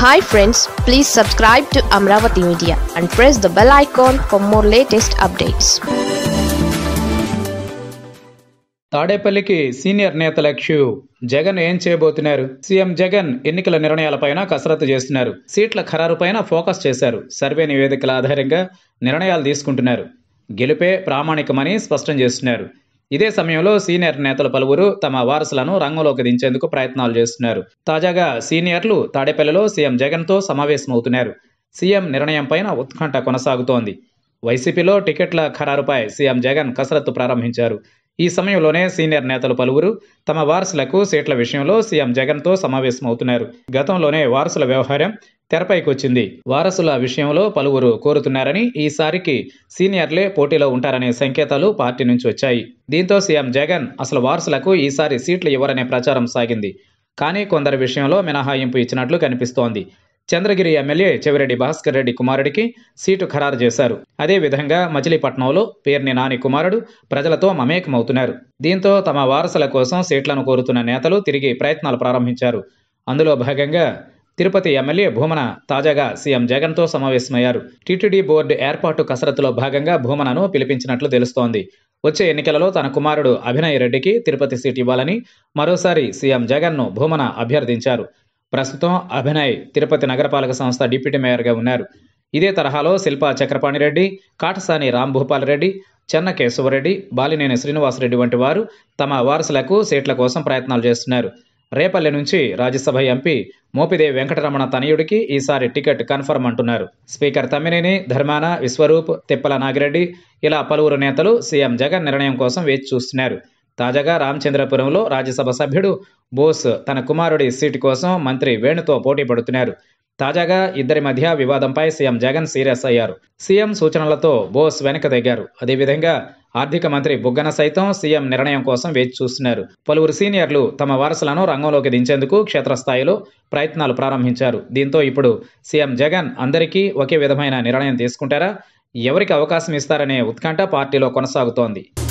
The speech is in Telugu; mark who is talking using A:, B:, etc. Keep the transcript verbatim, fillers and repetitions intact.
A: Hi friends, please subscribe to Amaravathi Media and press the bell icon for more latest updates.
B: తాడేపల్లికి సీనియర్ నేతల క్యూ. జగన్ ఏం చేయబోతున్నారు? సీఎం జగన్ ఎన్నికల నిర్ణయాలపైన కసరత్తు చేస్తున్నారు. సీట్ల ఖరారుపైన ఫోకస్ చేశారు. సర్వే నివేదికల ఆధారంగా నిర్ణయాలు తీసుకుంటున్నారు. గెలుపే ప్రామాణికమని స్పష్టం చేస్తున్నారు. ఇదే సమయంలో సీనియర్ నేతలు పలువురు తమ వారసులను రంగంలోకి దించేందుకు ప్రయత్నాలు చేస్తున్నారు. తాజాగా సీనియర్లు తాడేపల్లిలో సీఎం జగన్తో సమావేశమవుతున్నారు. సీఎం నిర్ణయంపైన ఉత్కంఠ కొనసాగుతోంది. వైసీపీలో టికెట్ల ఖరారుపై సీఎం జగన్ కసరత్తు ప్రారంభించారు. ఈ సమయంలోనే సీనియర్ నేతలు పలువురు తమ వారసులకు సీట్ల విషయంలో సీఎం జగన్తో సమావేశమవుతున్నారు. గతంలోనే వారసుల వ్యవహారం తెరపైకొచ్చింది. వారసుల విషయంలో పలువురు కోరుతున్నారని, ఈసారికి సీనియర్లే పోటీలో ఉంటారనే సంకేతాలు పార్టీ నుంచి వచ్చాయి. దీంతో సీఎం జగన్ అసలు వారసులకు ఈసారి సీట్లు ఇవ్వరనే ప్రచారం సాగింది. కానీ కొందరి విషయంలో మినహాయింపు ఇచ్చినట్లు కనిపిస్తోంది. చంద్రగిరి ఎమ్మెల్యే చెవిరెడ్డి భాస్కర్ రెడ్డి కుమారుడికి సీటు ఖరారు చేశారు. అదేవిధంగా మచిలీపట్నంలో పేర్ని నాని కుమారుడు ప్రజలతో మమేకమవుతున్నారు. దీంతో తమ వారసుల కోసం సీట్లను కోరుతున్న నేతలు తిరిగి ప్రయత్నాలు ప్రారంభించారు. అందులో భాగంగా తిరుపతి ఎమ్మెల్యే భూమన తాజాగా సీఎం జగన్తో సమావేశమయ్యారు. టీటీడీ బోర్డు ఏర్పాటు కసరత్తులో భాగంగా భూమనను పిలిపించినట్లు తెలుస్తోంది. వచ్చే ఎన్నికలలో తన కుమారుడు అభినయ్ రెడ్డికి తిరుపతి సీటు ఇవ్వాలని మరోసారి సీఎం జగన్ను భూమన అభ్యర్థించారు. ప్రస్తుతం అభినయ్ తిరుపతి నగరపాలక సంస్థ డిప్యూటీ మేయర్గా ఉన్నారు. ఇదే తరహాలో శిల్పా చక్రపాణిరెడ్డి, కాటసాని రాంభూపాల్ రెడ్డి, చెన్న కేశవరెడ్డి, బాలినేని శ్రీనివాసరెడ్డి వంటి వారు తమ వారసులకు సీట్ల కోసం ప్రయత్నాలు చేస్తున్నారు. రేపల్లె నుంచి రాజ్యసభ ఎంపీ మోపిదేవి వెంకటరమణ తనయుడికి ఈసారి టికెట్ కన్ఫర్మ్ అంటున్నారు. స్పీకర్ తమ్మినేని, ధర్మాన, విశ్వరూప్, తిప్పల నాగిరెడ్డి ఇలా పలువురు నేతలు సీఎం జగన్ నిర్ణయం కోసం వేచి చూస్తున్నారు. తాజాగా రామచంద్రపురంలో రాజ్యసభ సభ్యుడు బోస్ తన కుమారుడి సీటు కోసం మంత్రి వేణుతో పోటీ పడుతున్నారు. తాజాగా ఇద్దరి మధ్య వివాదంపై సీఎం జగన్ సీరియస్ అయ్యారు. సీఎం సూచనలతో బోస్ వెనక తగ్గారు. అదేవిధంగా ఆర్థిక మంత్రి బుగ్గన సైతం సీఎం నిర్ణయం కోసం వేచి చూస్తున్నారు. పలువురు సీనియర్లు తమ వారసులను రంగంలోకి దించేందుకు క్షేత్రస్థాయిలో ప్రయత్నాలు ప్రారంభించారు. దీంతో ఇప్పుడు సీఎం జగన్ అందరికీ ఒకే విధమైన నిర్ణయం తీసుకుంటారా, ఎవరికి అవకాశం ఇస్తారనే ఉత్కంఠ పార్టీలో కొనసాగుతోంది.